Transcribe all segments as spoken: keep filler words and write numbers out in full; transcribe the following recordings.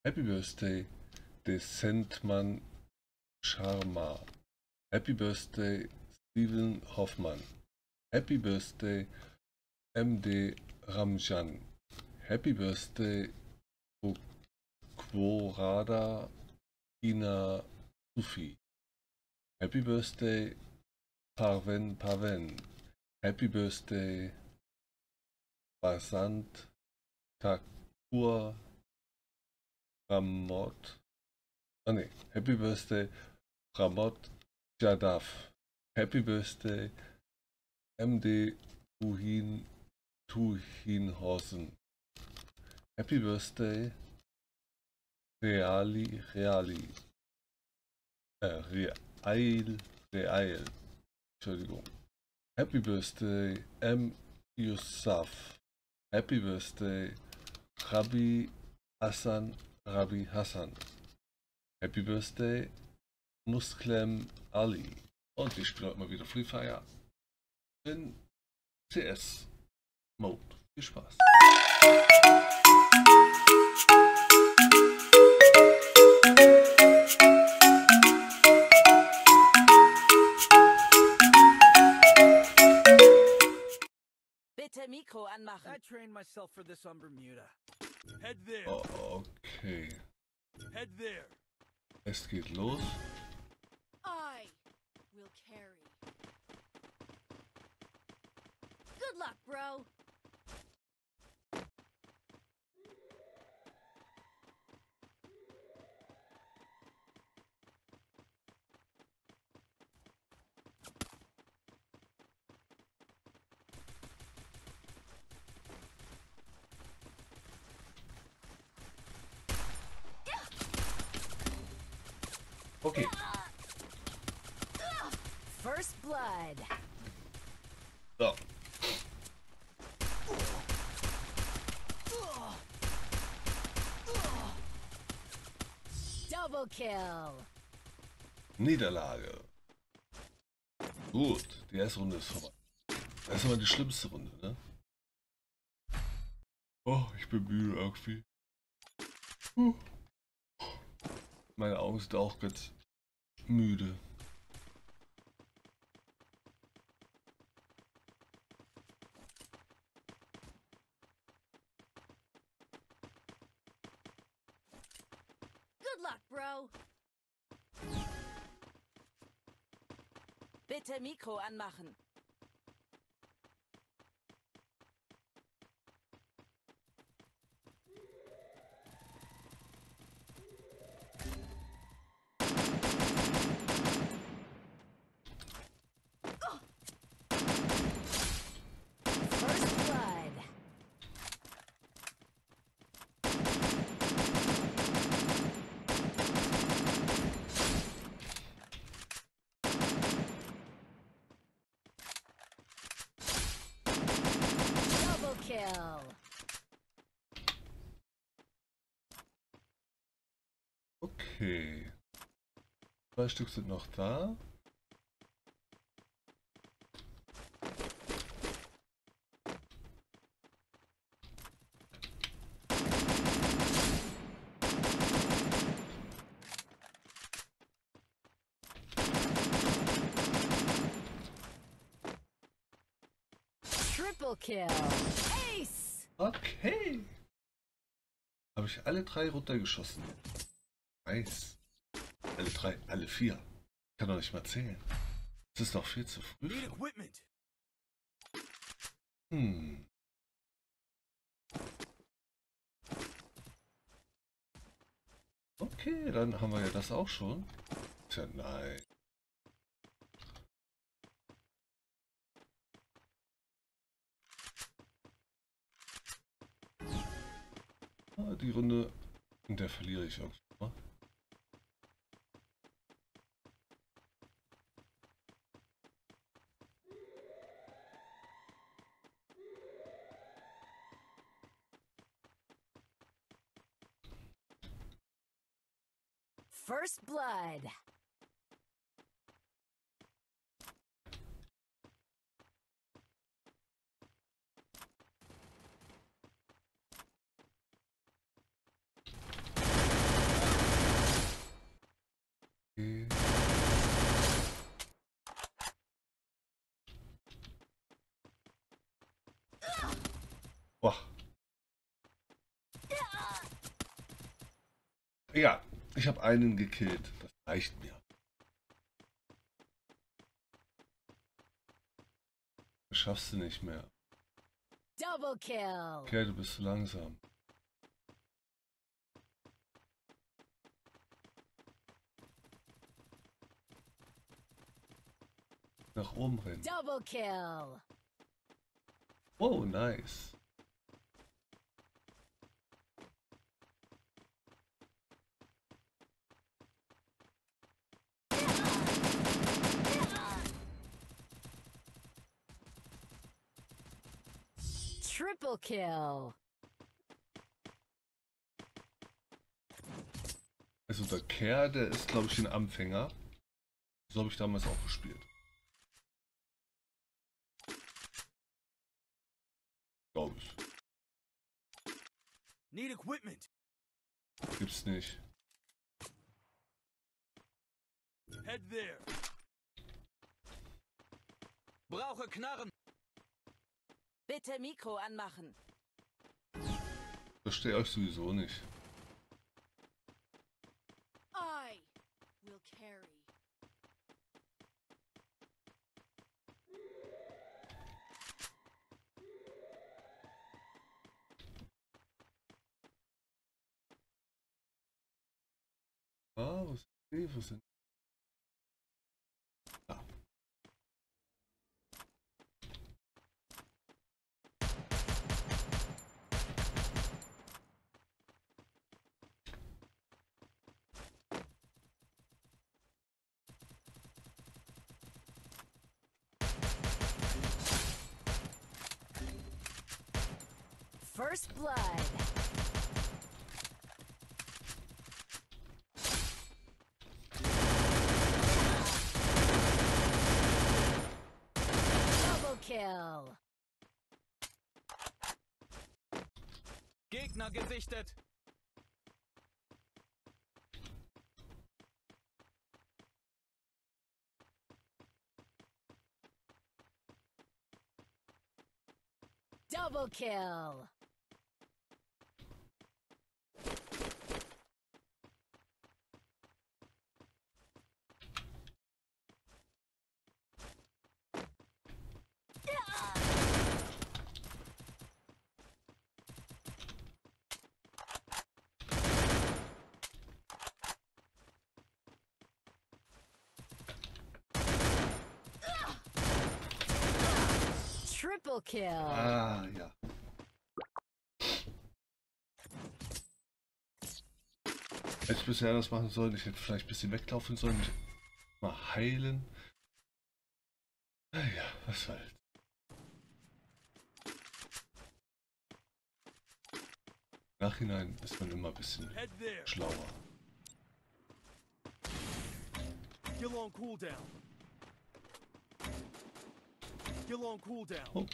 Happy Birthday de Sandman Sharma. Happy Birthday Steven Hoffmann. Happy Birthday M D Ramjan. Happy Birthday Quorada Ina Sufi. Happy Birthday Parven Paven. Happy Birthday Basant Thakur Ramot. Ah ne, Happy Birthday Ramot Jadaf. Happy Birthday M D Tuhin Tuhinhorsen. Happy Birthday Reali Reali. Äh, Real Real. Entschuldigung. Happy Birthday M Yusuf. Happy Birthday Rabbi Hassan Rabbi Hassan. Happy Birthday Musklem Ali. Und ich spiele heute mal wieder Free Fire in C S Mode. Viel Spaß. Bitte Mikro anmachen. I trained myself for this on Bermuda. Head there. Oh, okay. Head there. Es geht los. I will carry. Good luck, bro. Okay. First blood. So. Double kill. Niederlage. Gut, die erste Runde ist vorbei. Das ist aber die schlimmste Runde, ne? Oh, ich bin müde irgendwie. Huh. Meine Augen sind auch ganz müde. Good luck, bro. Bitte Mikro anmachen. First blood. Double kill. Okay. Zwei Stück sind noch da. Triple kill. Ace. Okay. Habe ich alle drei runtergeschossen. Nice. Alle drei, alle vier. Kann doch nicht mal zählen. Es ist doch viel zu früh. Need equipment. Hm. Okay, dann haben wir ja das auch schon. Tja, nein. Ah, die Runde, in der verliere ich irgendwie. Ne? First blood. Okay. Boah. Ja, ich habe einen gekillt. Das reicht mir. Das schaffst du nicht mehr. Double kill. Okay, du bist zu langsam. Nach oben rennen. Double kill. Oh, nice. Triple kill. Also der Kerl, der ist, glaube ich, ein Anfänger. So habe ich damals auch gespielt. Glaube ich. Need equipment. Gibt's nicht. Head there. Brauche Knarren. Bitte Mikro anmachen. Verstehe euch sowieso nicht. I will carry. Ah, was ist die? Was sind? Ah. First blood. Double kill. Gegner gesichtet. Double kill. Triple kill. Ah, ja. Hätte ich bisher das machen sollen, ich hätte vielleicht ein bisschen weglaufen sollen, mich mal heilen. Naja, was soll's. Im Nachhinein ist man immer ein bisschen Head there. schlauer. Still on cooldown. Still on cooldown. Oh.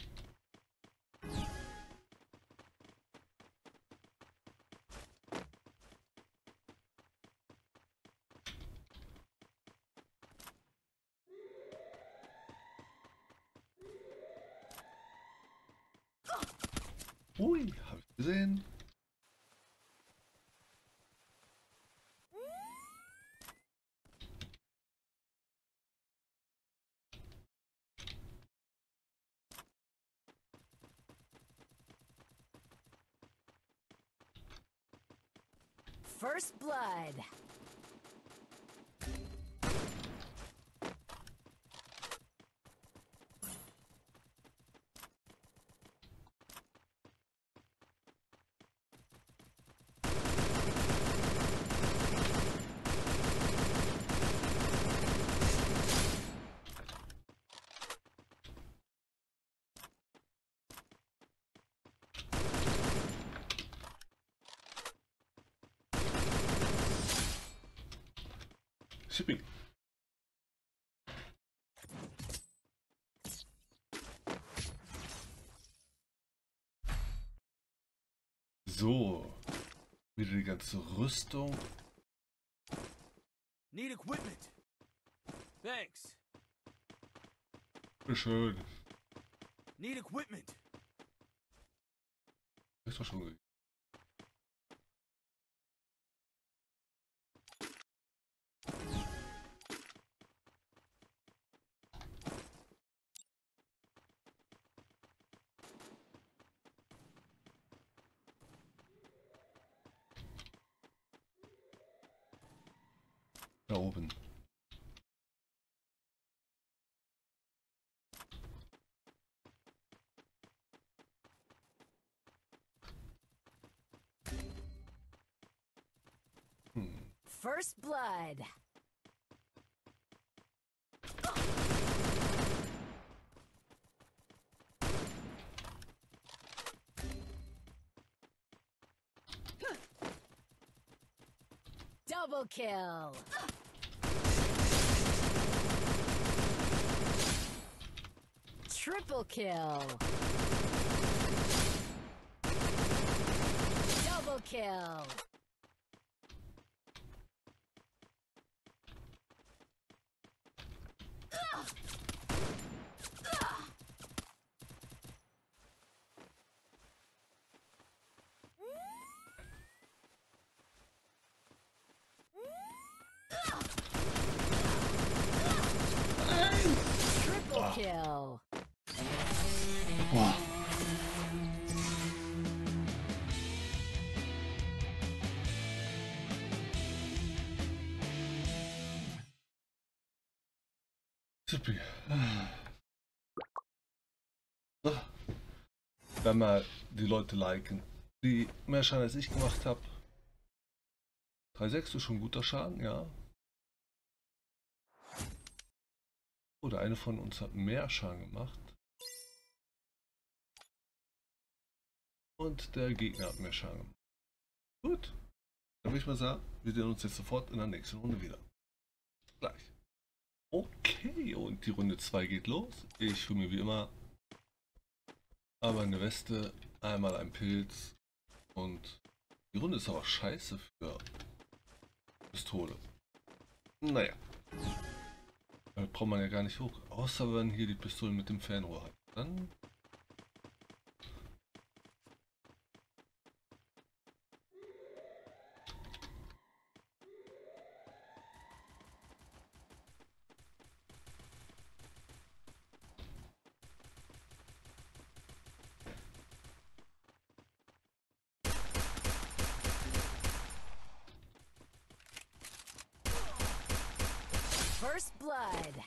Ui, hab ich gesehen. First blood. Shipping. So. Wieder die ganze Rüstung. Need equipment. Thanks. Schön. Need equipment. Ist doch schon gegeben. Da oben. Hm. First blood. Double kill. Triple kill. Double kill. Triple kill. Boah. Supi. So. Wenn mal die Leute liken, die mehr Schaden als ich gemacht habe. drei Komma sechs ist schon guter Schaden, ja. Oder eine von uns hat mehr Schaden gemacht. Und der Gegner hat mehr Schaden gemacht. Gut. Dann würde ich mal sagen, wir sehen uns jetzt sofort in der nächsten Runde wieder. Gleich. Okay, und die Runde zwei geht los. Ich hole mir wie immer einmal eine Weste, einmal ein Pilz. Und die Runde ist aber scheiße für Pistole. Naja. Da braucht man ja gar nicht hoch. Außer wenn hier die Pistole mit dem Fernrohr hat. Dann... First blood.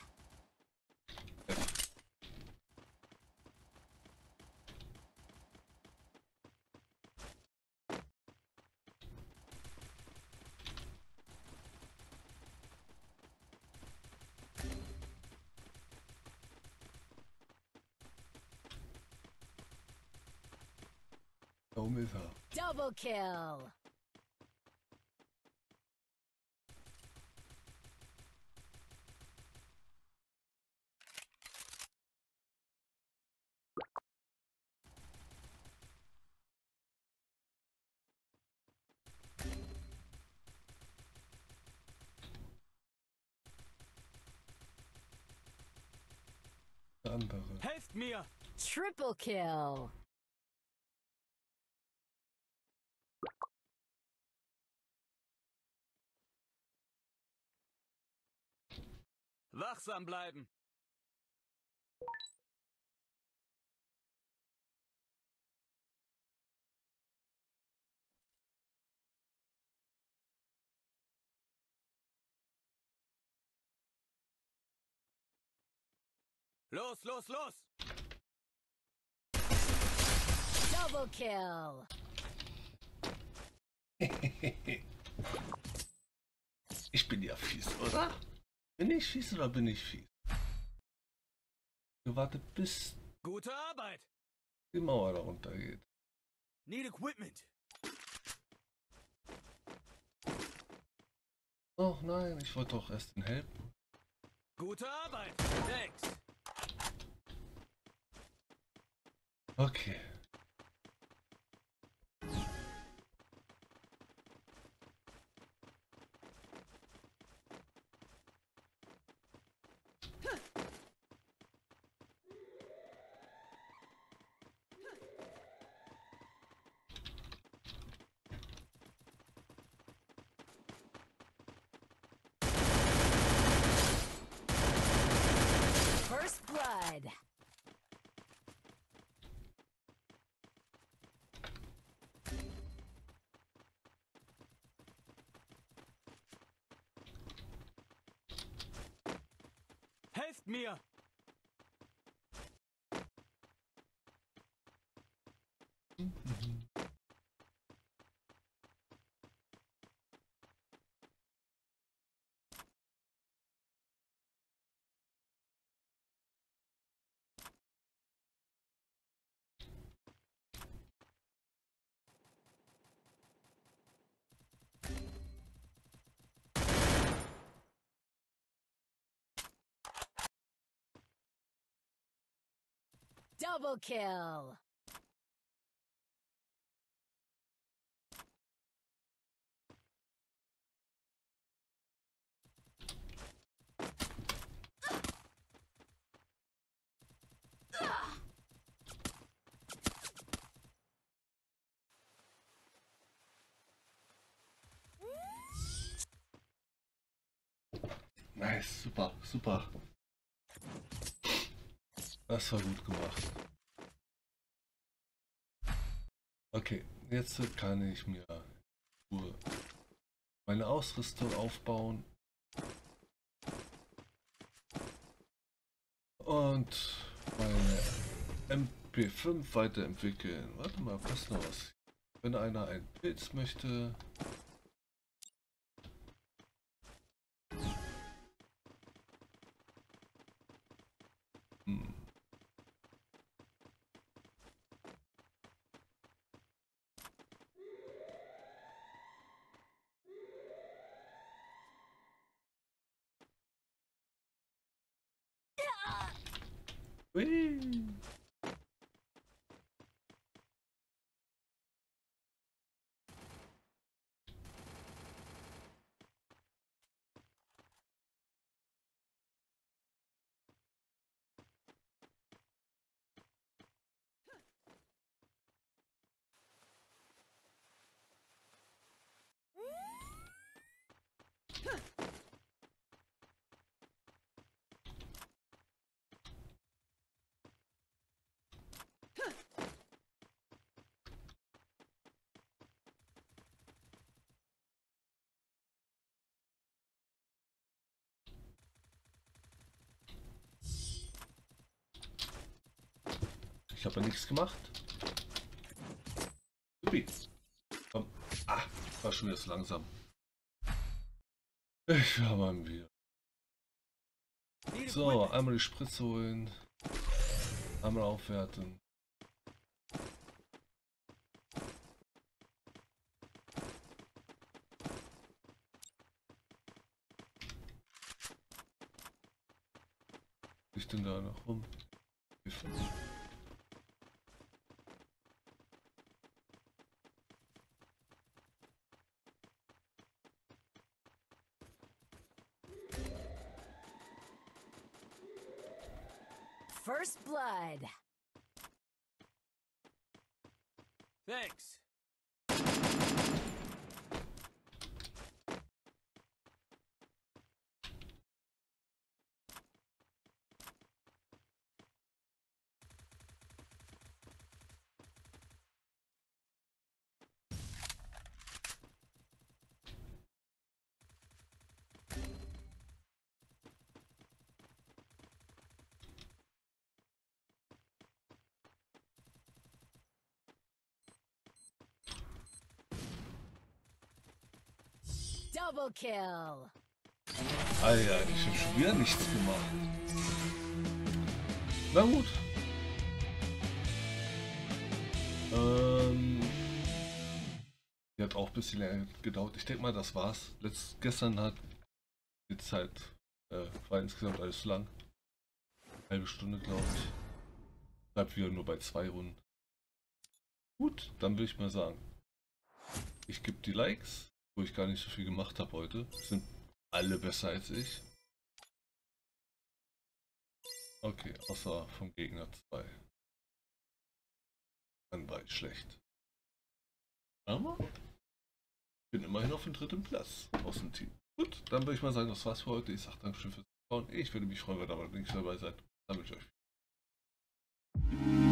Da oben ist er. Double kill. Der andere. Helft mir! Triple kill. Wachsam bleiben! Los, los, los! Double kill. Ich bin ja fies, oder? Bin ich fies oder bin ich fies? Gewartet, bis Gute Arbeit! die Mauer da runter geht. Need equipment! Oh nein, ich wollte doch erst den helfen. Gute Arbeit! Thanks! Okay. First blood. Helft mir! Double kill. Nice, super, super. Das war gut gemacht. Okay, jetzt kann ich mir nur meine Ausrüstung aufbauen. Und meine M P fünf weiterentwickeln. Warte mal, passt noch was. Wenn einer einen Pilz möchte. Hm. Hui. Ich habe ja nichts gemacht. Supi. Komm. Ah, war schon wieder so langsam. Ich war mal wieder. So, einmal die Spritze holen. Einmal aufwerten. Ich denn da noch rum? First blood. Thanks. Double kill. Ah ja, ich habe schon wieder nichts gemacht. Na gut. Ähm, die hat auch ein bisschen länger gedauert. Ich denke mal, das war's. Letzt, gestern hat die Zeit, äh, war insgesamt alles lang. Eine halbe Stunde, glaube ich. Bleibt wieder nur bei zwei Runden. Gut, dann würde ich mal sagen, ich gebe die Likes, wo ich gar nicht so viel gemacht habe heute. Sind alle besser als ich. Okay, außer vom Gegner zwei. Dann war ich schlecht. Aber ich bin immerhin auf dem dritten Platz aus dem Team. Gut, dann würde ich mal sagen, das war's für heute. Ich sage Dankeschön fürs Zuschauen. Ich würde mich freuen, wenn ihr dabei seid. Dann wünsche ich euch.